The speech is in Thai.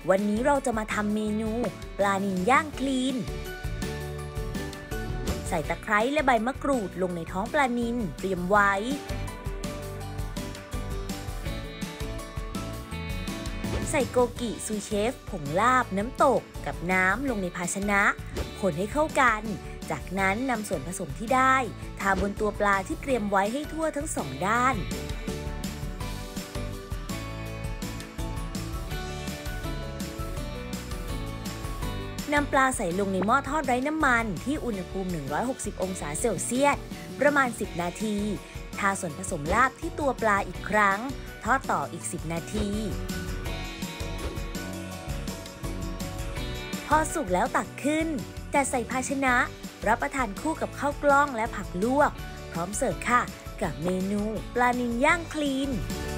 วันนี้เราจะมาทำเมนูปลานิลย่างคลีนใส่ตะไคร้และใบมะกรูดลงในท้องปลานิลเตรียมไว้ใส่โกกิซูเชฟผงลาบน้ำตกกับน้ำลงในภาชนะคนให้เข้ากันจากนั้นนำส่วนผสมที่ได้ทาบนตัวปลาที่เตรียมไว้ให้ทั่วทั้งสองด้านนำปลาใส่ลงในหม้อทอดไร้น้ำมันที่อุณหภูมิ160องศาเซลเซียสประมาณ10นาทีทาส่วนผสมลาบที่ตัวปลาอีกครั้งทอดต่ออีก10นาทีพอสุกแล้วตักขึ้นจัดใส่ภาชนะรับประทานคู่กับข้าวกล้องและผักลวกพร้อมเสิร์ฟค่ะกับเมนูปลานิลย่างคลีน